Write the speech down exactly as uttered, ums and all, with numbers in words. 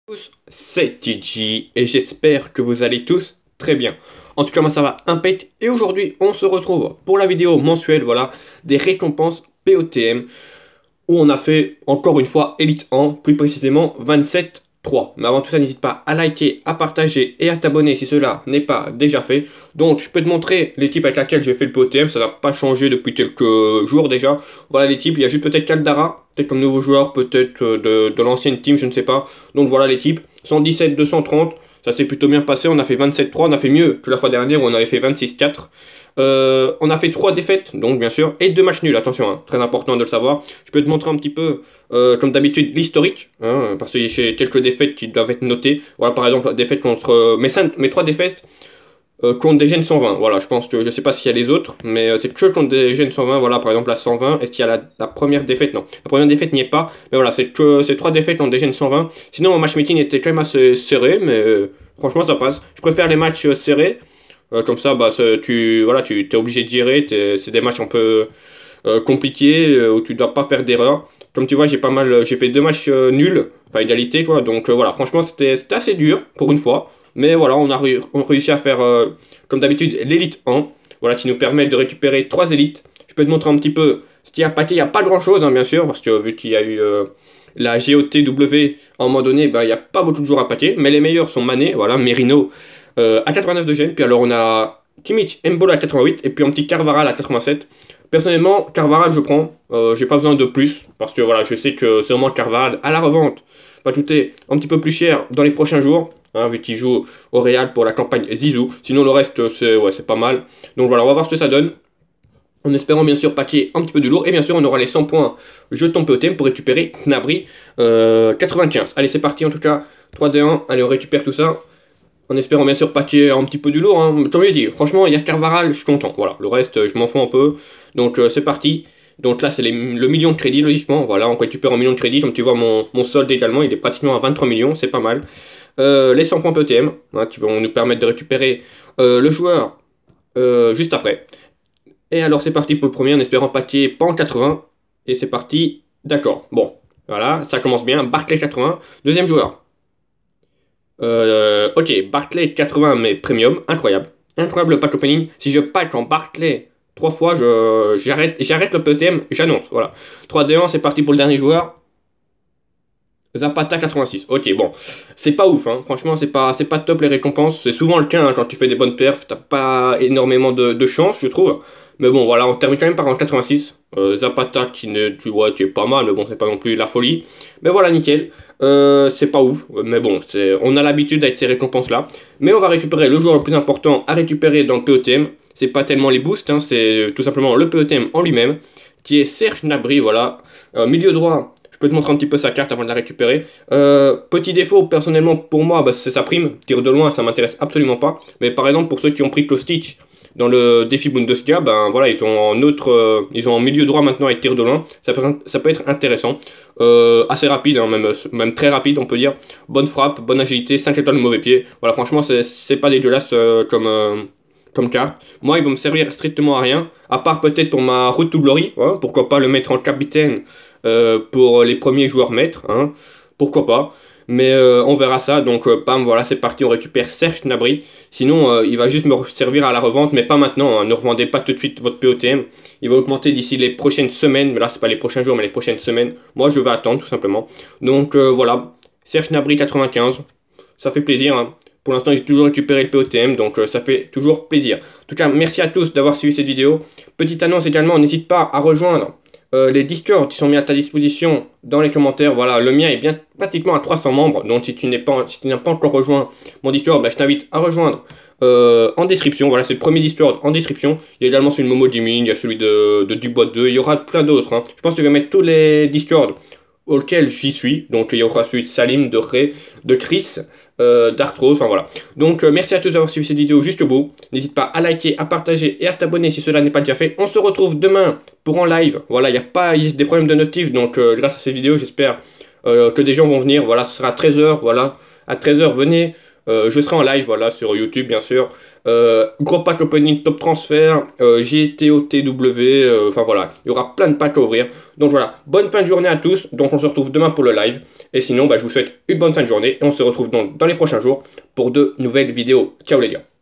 Tous, c'est T G et j'espère que vous allez tous très bien. En tout cas, moi ça va impec et aujourd'hui on se retrouve pour la vidéo mensuelle, voilà, des récompenses P O T M où on a fait encore une fois Elite un, plus précisément vingt-sept trois. Mais avant tout ça, n'hésite pas à liker, à partager et à t'abonner si cela n'est pas déjà fait. Donc je peux te montrer l'équipe avec laquelle j'ai fait le P O T M, ça n'a pas changé depuis quelques jours déjà. Voilà l'équipe, il y a juste peut-être Caldara, peut-être comme nouveau joueur, peut-être de, de l'ancienne team, je ne sais pas. Donc voilà l'équipe, cent dix-sept deux cent trente, ça s'est plutôt bien passé, on a fait vingt-sept trois, on a fait mieux que la fois dernière où on avait fait vingt-six quatre. Euh, on a fait trois défaites, donc bien sûr, et deux matchs nuls, attention, hein, très important de le savoir. Je peux te montrer un petit peu, euh, comme d'habitude, l'historique, hein, parce que j'ai quelques défaites qui doivent être notées. Voilà, par exemple, la défaite contre euh, mes, cinq, mes trois défaites euh, contre des Gen cent vingt. Voilà, je pense que je sais pas s'il y a les autres, mais euh, c'est que contre des Gen cent vingt. Voilà, par exemple, la cent vingt. Est-ce qu'il y a la, la première défaite? Non, la première défaite n'y est pas, mais voilà, c'est que ces trois défaites contre des Gen cent vingt. Sinon, mon matchmaking était quand même assez serré, mais euh, franchement, ça passe. Je préfère les matchs euh, serrés. Euh, comme ça, bah, tu voilà, tu es obligé de gérer. C'est des matchs un peu euh, compliqués euh, où tu dois pas faire d'erreur. Comme tu vois, j'ai pas mal, j'ai fait deux matchs euh, nuls, enfin égalité quoi. Donc euh, voilà, franchement, c'était assez dur pour une fois. Mais voilà, on a, ré on a réussi à faire euh, comme d'habitude l'élite un. Voilà, qui nous permet de récupérer trois élites. Je peux te montrer un petit peu ce qu'il y a à paquet. Il n'y a pas grand chose, hein, bien sûr, parce que vu qu'il y a eu euh, la G O T W à un moment donné, bah, il n'y a pas beaucoup de joueurs à paquet. Mais les meilleurs sont Mané, voilà, Merino. Euh, à quatre-vingt-neuf de gêne, puis alors on a Kimmich, Mbolo à quatre-vingt-huit, et puis un petit Carvaral à quatre-vingt-sept. Personnellement, Carvaral je prends, euh, j'ai pas besoin de plus, parce que voilà, je sais que c'est vraiment Carvaral à la revente va coûter un petit peu plus cher dans les prochains jours, hein, vu qu'il joue au Real pour la campagne Zizou. Sinon le reste c'est ouais, c'est pas mal. Donc voilà, on va voir ce que ça donne. En espérant bien sûr paquer un petit peu du lourd, et bien sûr on aura les cent points jetons P O T M pour récupérer Gnabry euh, quatre-vingt-quinze. Allez c'est parti en tout cas, trois deux un, allez on récupère tout ça. En espérant bien sûr paquer un petit peu du lourd, hein. Comme je l'ai dit, franchement, il y a Carvaral, je suis content. Voilà, le reste, je m'en fous un peu. Donc euh, c'est parti. Donc là, c'est le million de crédits, logiquement. Voilà, on récupère un million de crédits. Comme tu vois, mon, mon solde également, il est pratiquement à vingt-trois millions, c'est pas mal. Euh, les cent points P O T M, hein, qui vont nous permettre de récupérer euh, le joueur euh, juste après. Et alors, c'est parti pour le premier, en espérant paquer pas en quatre-vingts. Et c'est parti, d'accord. Bon, voilà, ça commence bien. Barclay quatre-vingts, deuxième joueur. Euh, ok, Barclay quatre-vingts mais premium, incroyable. Incroyable pack opening. Si je pack en Barclay trois fois, je j'arrête j'arrête le P O T M, j'annonce. Voilà. trois deux un, c'est parti pour le dernier joueur. Zapata quatre-vingt-six. Ok, bon. C'est pas ouf, hein. Franchement, c'est pas, c'est pas top les récompenses. C'est souvent le cas, hein, quand tu fais des bonnes perfs. T'as pas énormément de, de chance, je trouve. Mais bon, voilà, on termine quand même par un quatre-vingt-six. Euh, Zapata qui, ne, tu vois, qui est pas mal, mais bon, c'est pas non plus la folie. Mais voilà, nickel. Euh, c'est pas ouf, mais bon, on a l'habitude avec ces récompenses-là. Mais on va récupérer le joueur le plus important à récupérer dans le P O T M. C'est pas tellement les boosts, hein, c'est tout simplement le P O T M en lui-même, qui est Serge Gnabry, voilà. Euh, milieu droit. Je peux te montrer un petit peu sa carte avant de la récupérer. Euh, petit défaut, personnellement, pour moi, bah, c'est sa prime. Tir de loin, ça m'intéresse absolument pas. Mais par exemple, pour ceux qui ont pris Kostic dans le défi Bundesliga, ben voilà, ils ont en autre, euh, ils ont en milieu droit maintenant avec tir de loin. Ça peut, ça peut être intéressant. Euh, assez rapide, hein, même, même très rapide, on peut dire. Bonne frappe, bonne agilité, cinq étoiles de mauvais pied. Voilà, franchement, c'est pas dégueulasse euh, comme... Euh, comme carte. Moi, ils vont me servir strictement à rien, à part peut-être pour ma route to glory, hein, pourquoi pas le mettre en capitaine euh, pour les premiers joueurs maîtres, hein, pourquoi pas, mais euh, on verra ça, donc euh, pam, voilà, c'est parti, on récupère Serge Gnabry, sinon euh, il va juste me servir à la revente, mais pas maintenant, hein, ne revendez pas tout de suite votre P O T M, il va augmenter d'ici les prochaines semaines, mais là c'est pas les prochains jours, mais les prochaines semaines, moi je vais attendre tout simplement, donc euh, voilà, Serge Gnabry quatre-vingt-quinze, ça fait plaisir, hein. Pour l'instant, j'ai toujours récupéré le P O T M, donc euh, ça fait toujours plaisir. En tout cas, merci à tous d'avoir suivi cette vidéo. Petite annonce également, n'hésite pas à rejoindre euh, les Discord qui sont mis à ta disposition dans les commentaires. Voilà, le mien est bien pratiquement à trois cents membres, donc si tu n'es pas, si tu n'as pas encore rejoint mon Discord, bah, je t'invite à rejoindre euh, en description. Voilà, c'est le premier Discord en description. Il y a également celui de Momo Gaming, il y a celui de, de Dubois deux, il y aura plein d'autres, hein. Je pense que je vais mettre tous les Discord auquel j'y suis, donc il y aura celui de Salim, de Ray, de Chris, euh, d'Arthros, enfin voilà. Donc euh, merci à tous d'avoir suivi cette vidéo jusqu'au bout, n'hésite pas à liker, à partager et à t'abonner si cela n'est pas déjà fait. On se retrouve demain pour en live, voilà, il n'y a pas y a des problèmes de notif, donc euh, grâce à cette vidéo, j'espère euh, que des gens vont venir, voilà, ce sera à treize heures, voilà, à treize heures, venez, Euh, je serai en live, voilà, sur YouTube, bien sûr. Euh, gros pack opening, top transfert, euh, G T O T W, euh, enfin voilà, il y aura plein de packs à ouvrir. Donc voilà, bonne fin de journée à tous. Donc on se retrouve demain pour le live. Et sinon, bah, je vous souhaite une bonne fin de journée. Et on se retrouve donc dans les prochains jours pour de nouvelles vidéos. Ciao les gars.